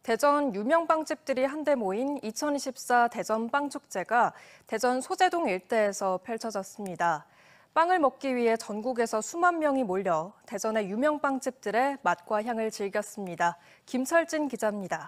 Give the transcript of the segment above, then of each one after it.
대전 유명 빵집들이 한데 모인 2024 대전 빵축제가 대전 소재동 일대에서 펼쳐졌습니다. 빵을 먹기 위해 전국에서 수만 명이 몰려 대전의 유명 빵집들의 맛과 향을 즐겼습니다. 김철진 기자입니다.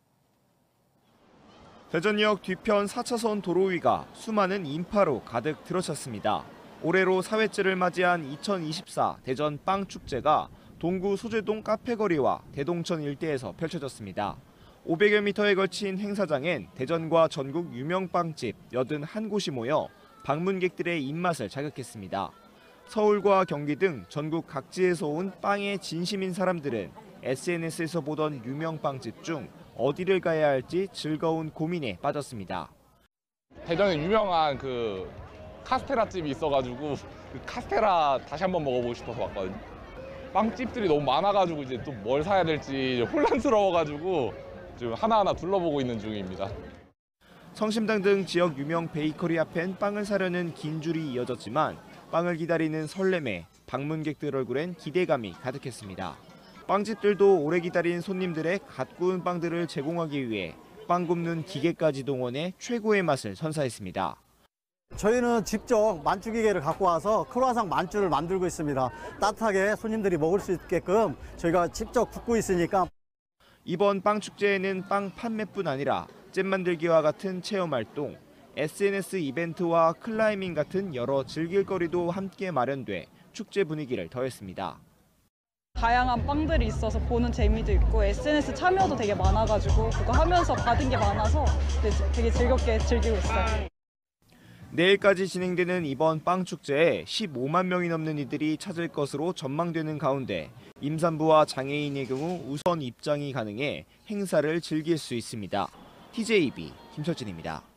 대전역 뒤편 4차선 도로 위가 수많은 인파로 가득 들어찼습니다. 올해로 4회째를 맞이한 2024 대전 빵축제가 동구 소재동 카페거리와 대동천 일대에서 펼쳐졌습니다. 500여 미터에 걸친 행사장엔 대전과 전국 유명 빵집 81곳이 모여 방문객들의 입맛을 자극했습니다. 서울과 경기 등 전국 각지에서 온 빵에 진심인 사람들은 SNS에서 보던 유명 빵집 중 어디를 가야 할지 즐거운 고민에 빠졌습니다. 대전에 유명한 카스테라 집이 있어가지고 카스테라 다시 한번 먹어보고 싶어서 왔거든요. 빵집들이 너무 많아가지고 이제 또 뭘 사야 될지 혼란스러워가지고 지금 하나하나 둘러보고 있는 중입니다. 성심당 등 지역 유명 베이커리 앞엔 빵을 사려는 긴 줄이 이어졌지만 빵을 기다리는 설렘에 방문객들 얼굴엔 기대감이 가득했습니다. 빵집들도 오래 기다린 손님들의 갓 구운 빵들을 제공하기 위해 빵 굽는 기계까지 동원해 최고의 맛을 선사했습니다. 저희는 직접 만주기계를 갖고 와서 크루아상 만주를 만들고 있습니다. 따뜻하게 손님들이 먹을 수 있게끔 저희가 직접 굽고 있으니까. 이번 빵축제에는 빵 판매뿐 아니라 잼 만들기와 같은 체험활동, SNS 이벤트와 클라이밍 같은 여러 즐길거리도 함께 마련돼 축제 분위기를 더했습니다. 다양한 빵들이 있어서 보는 재미도 있고 SNS 참여도 되게 많아가지고 그거 하면서 받은 게 많아서 되게 즐겁게 즐기고 있어요. 내일까지 진행되는 이번 빵축제에 15만 명이 넘는 이들이 찾을 것으로 전망되는 가운데 임산부와 장애인의 경우 우선 입장이 가능해 행사를 즐길 수 있습니다. TJB 김철진입니다.